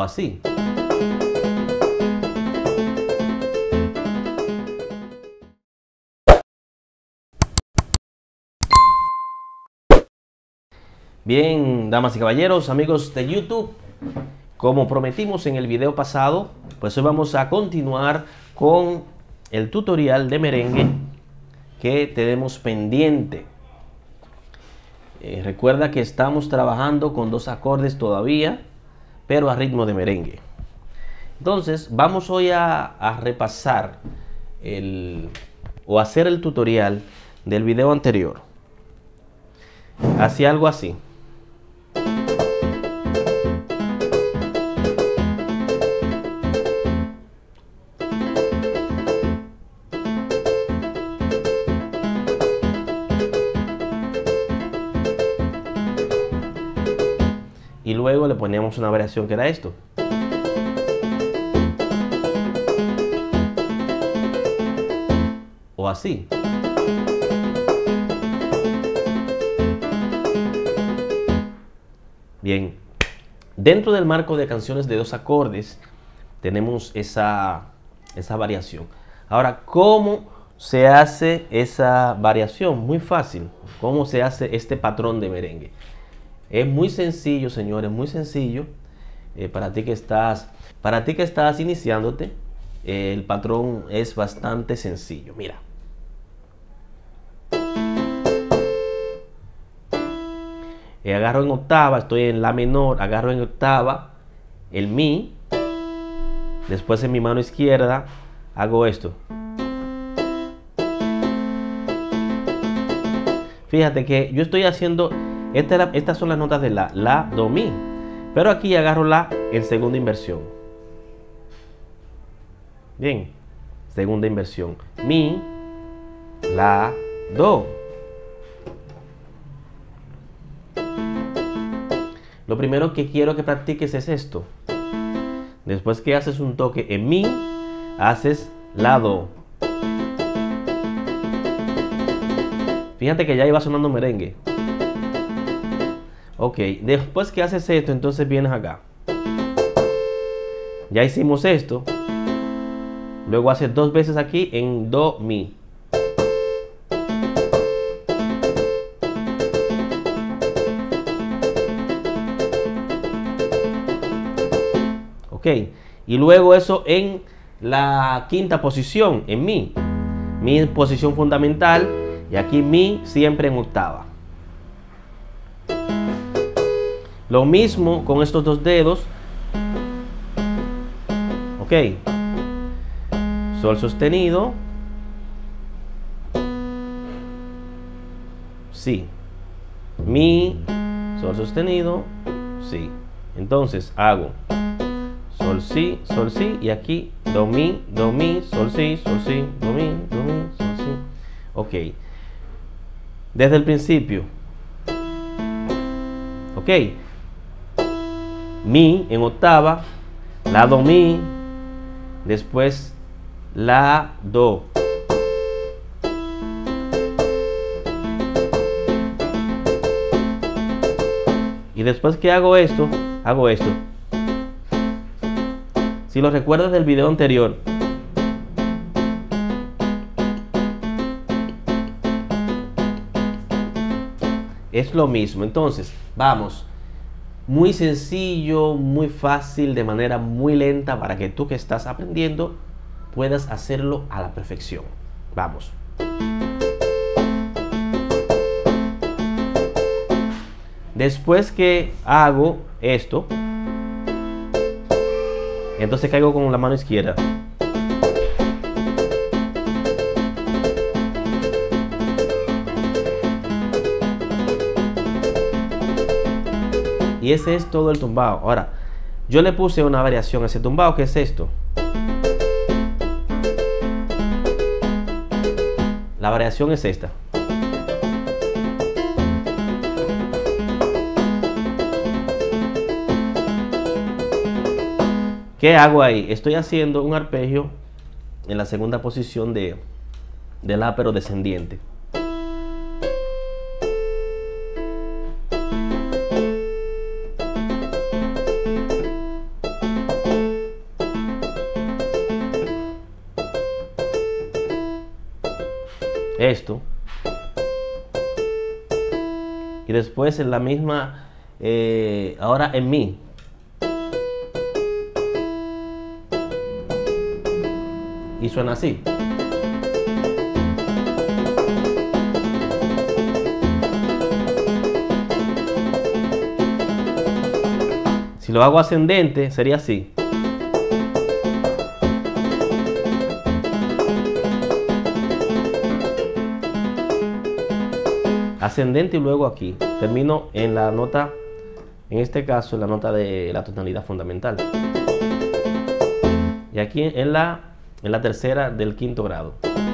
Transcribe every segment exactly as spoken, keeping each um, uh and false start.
así. Bien, damas y caballeros, amigos de YouTube, como prometimos en el video pasado, pues hoy vamos a continuar con el tutorial de merengue que tenemos pendiente. Eh, recuerda que estamos trabajando con dos acordes todavía, pero a ritmo de merengue. Entonces, vamos hoy a, a repasar el, o hacer el tutorial del video anterior. Hacia algo así. Y luego le poníamos una variación que era esto. O así. Bien. Dentro del marco de canciones de dos acordes tenemos esa, esa variación. Ahora, ¿cómo se hace esa variación? Muy fácil. ¿Cómo se hace este patrón de merengue? Es muy sencillo, señores, muy sencillo. Eh, para ti que estás, para ti que estás iniciándote, eh, el patrón es bastante sencillo. Mira. Eh, agarro en octava, estoy en la menor, agarro en octava el mi. Después en mi mano izquierda hago esto. Fíjate que yo estoy haciendo... Esta, estas son las notas de la, la, do, mi. Pero aquí agarro la en segunda inversión. Bien. Segunda inversión. Mi, la, do. Lo primero que quiero que practiques es esto. Después que haces un toque en mi, haces la, do. Fíjate que ya iba sonando merengue. Ok, después que haces esto, entonces vienes acá. Ya hicimos esto. Luego haces dos veces aquí en do, mi. Ok, y luego eso en la quinta posición, en mi. Mi posición fundamental. Y aquí mi siempre en octava. Lo mismo con estos dos dedos. Ok. Sol sostenido. Si. Mi. Sol sostenido. Si. Entonces hago sol, si, sol, si. Y aquí do, mi, do, mi, sol, si, sol, si, do, mi, do, mi, sol, si. Ok. Desde el principio. Ok. Mi en octava, la, do, mi, después la, do. Y después que hago esto, hago esto. Si lo recuerdas del video anterior, es lo mismo. Entonces, vamos. Muy sencillo, muy fácil, de manera muy lenta para que tú que estás aprendiendo puedas hacerlo a la perfección. Vamos. Después que hago esto, entonces caigo con la mano izquierda. Y ese es todo el tumbado. Ahora, yo le puse una variación a ese tumbado, que es esto. La variación es esta. ¿Qué hago ahí? Estoy haciendo un arpegio en la segunda posición de, de la, pero descendiente. esto. Y después en la misma, eh, ahora en mi. Y suena así. Si lo hago ascendente, sería así. Ascendente y luego aquí. Termino en la nota, en este caso, en la nota de la tonalidad fundamental. Y aquí en la, en la tercera del quinto grado.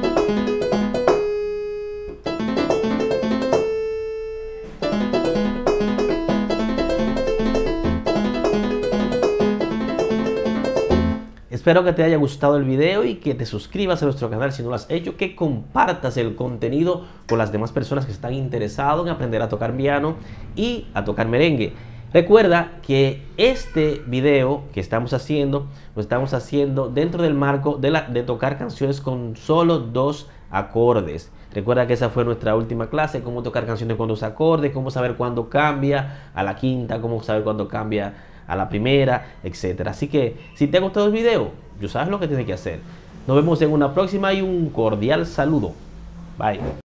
Espero que te haya gustado el video y que te suscribas a nuestro canal si no lo has hecho, que compartas el contenido con las demás personas que están interesadas en aprender a tocar piano y a tocar merengue. Recuerda que este video que estamos haciendo, lo estamos haciendo dentro del marco de, la, de tocar canciones con solo dos acordes. Recuerda que esa fue nuestra última clase, cómo tocar canciones con dos acordes, cómo saber cuándo cambia a la quinta, cómo saber cuándo cambia a la primera, etcétera. Así que si te ha gustado el video, ya sabes lo que tienes que hacer. Nos vemos en una próxima y un cordial saludo. Bye.